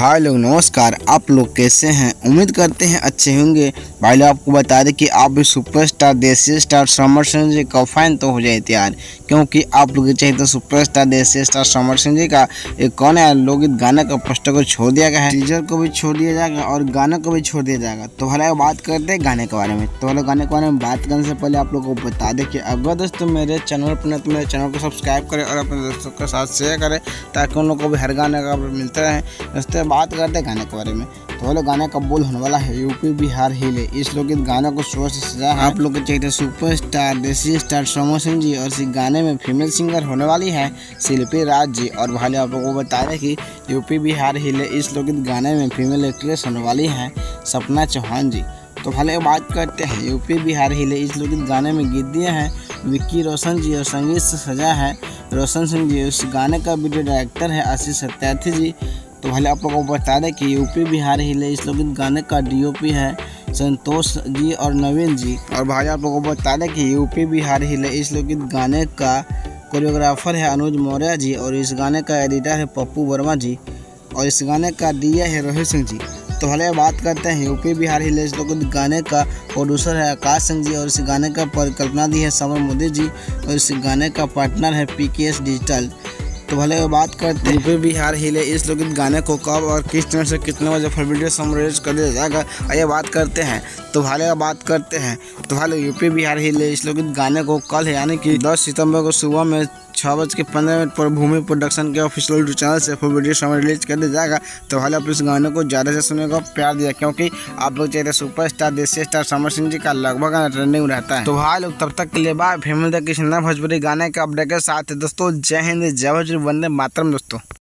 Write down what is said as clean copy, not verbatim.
भाई लोग नमस्कार। आप लोग कैसे हैं? उम्मीद करते हैं अच्छे होंगे। भाई लोग आपको बता दें कि आप भी सुपरस्टार देसी स्टार समर सिंह जी का फैन तो हो जाए तैयार, क्योंकि आप लोग चाहिए तो सुपरस्टार देसी स्टार समर सिंह जी का एक कौन है लोकगीत गाना का पोस्टर को छोड़ दिया गया है, टीजर को भी छोड़ दिया जाएगा और गाना को भी छोड़ दिया जाएगा। तो भला बात करते हैं गाने के बारे में। तो भला गाने के बारे में बात करने से पहले आप लोगों को बता दें कि अगर दोस्तों मेरे चैनल पर तो मेरे चैनल को सब्सक्राइब करें और अपने दोस्तों के साथ शेयर करें, ताकि उन लोगों को भी हर गाने का मिलता रहे। दोस्तों बात करते हैं गाने के बारे में। तो वो लोग गाने का बोल होने वाला है यूपी बिहार हिले। इस लोकगीत गाना को शोर से सजा है। आप लोग को चाहिए सुपरस्टार देसी स्टार समर सिंह जी, और इस गाने में फीमेल सिंगर होने वाली है शिल्पी राज जी। और भाई आप लोगों को बता दें कि यूपी बिहार हिले इस लोकगीत गाने में फीमेल एक्ट्रेस होने वाली है सपना चौहान जी। तो भले बात करते हैं यूपी बिहार हिले इस लोकगीत गाने में गीत दिए हैं विक्की रोशन जी और संगीत से सजा है रोशन सिंह जी। उस गाने का वीडियो डायरेक्टर है आशीष सत्यार्थी जी। तो भले आप लोगों को बता दें कि यूपी बिहार हिले इस लोकगीत गाने का डीओपी है संतोष जी और नवीन जी। और भाई आप लोगों को बता दें कि यूपी बिहार हिले इस लोकगीत गाने का कोरियोग्राफर है अनुज मौर्य जी, और इस गाने का एडिटर है पप्पू वर्मा जी, और इस गाने का डीए है रोहित सिंह जी। तो भले बात करते हैं यूपी बिहार हिले इस लोकगीत गाने का प्रोड्यूसर है आकाश सिंह जी, और इस गाने का परिकल्पना दी है समर मोदी जी, और इस गाने का पार्टनर है पीकेएस डिजिटल। तो भले बात करते हैं यूपी बिहार हिले इस लोकगीत गाने को कब और किस तरह से कितने बजे पर वीडियो समराइज कर दिया जाएगा, आइए बात करते हैं। तो भले बात करते हैं तो भले यूपी बिहार हिले इस लोकगीत गाने को कल है यानी कि 10 सितंबर को सुबह में 6:15 पर भूमि प्रोडक्शन के ऑफिशियल यूट्यूब चैनल से फुल वीडियो समय रिलीज कर दिया जाएगा। तो भले आप इस गाने को ज़्यादा से सुनेगा प्यार दिया, क्योंकि आप लोग चाहिए सुपरस्टार देसी स्टार समर सिंह जी का लगभग गाना ट्रेंडिंग रहता है। तो भाई लोग तब तक के लिए बाय। फिर मिलते हैं किसी नए भोजपुरी गाने के अपडेट के साथ। दोस्तों जय हिंद, जय भोजपुरी, वंदे मातरम दोस्तों।